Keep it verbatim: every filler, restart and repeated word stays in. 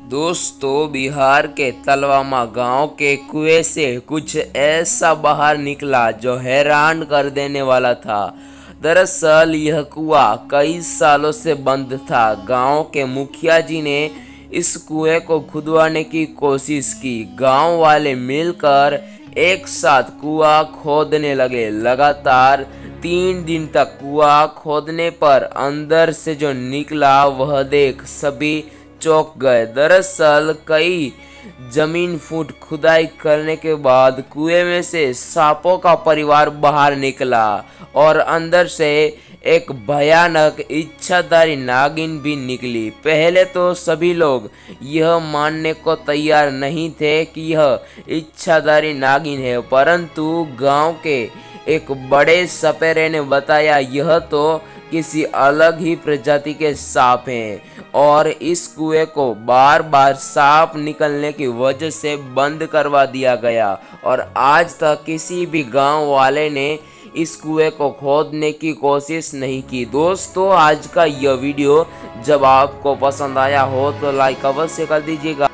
दोस्तों, बिहार के तलवामा गांव के कुएं से कुछ ऐसा बाहर निकला जो हैरान कर देने वाला था। दरअसल यह कुआं कई सालों से बंद था। गांव के मुखिया जी ने इस कुएं को खुदवाने की कोशिश की। गांव वाले मिलकर एक साथ कुआं खोदने लगे। लगातार तीन दिन तक कुआं खोदने पर अंदर से जो निकला वह देख सभी चौंक गए। दरअसल कई जमीन फुट खुदाई करने के बाद कुएं में से सांपों का परिवार बाहर निकला और अंदर से एक भयानक इच्छाधारी नागिन भी निकली। पहले तो सभी लोग यह मानने को तैयार नहीं थे कि यह इच्छाधारी नागिन है, परंतु गांव के एक बड़े सपेरे ने बताया यह तो किसी अलग ही प्रजाति के सांप हैं और इस कुएं को बार बार सांप निकलने की वजह से बंद करवा दिया गया और आज तक किसी भी गांव वाले ने इस कुएं को खोदने की कोशिश नहीं की। दोस्तों, आज का यह वीडियो जब आपको पसंद आया हो तो लाइक अवश्य कर दीजिएगा।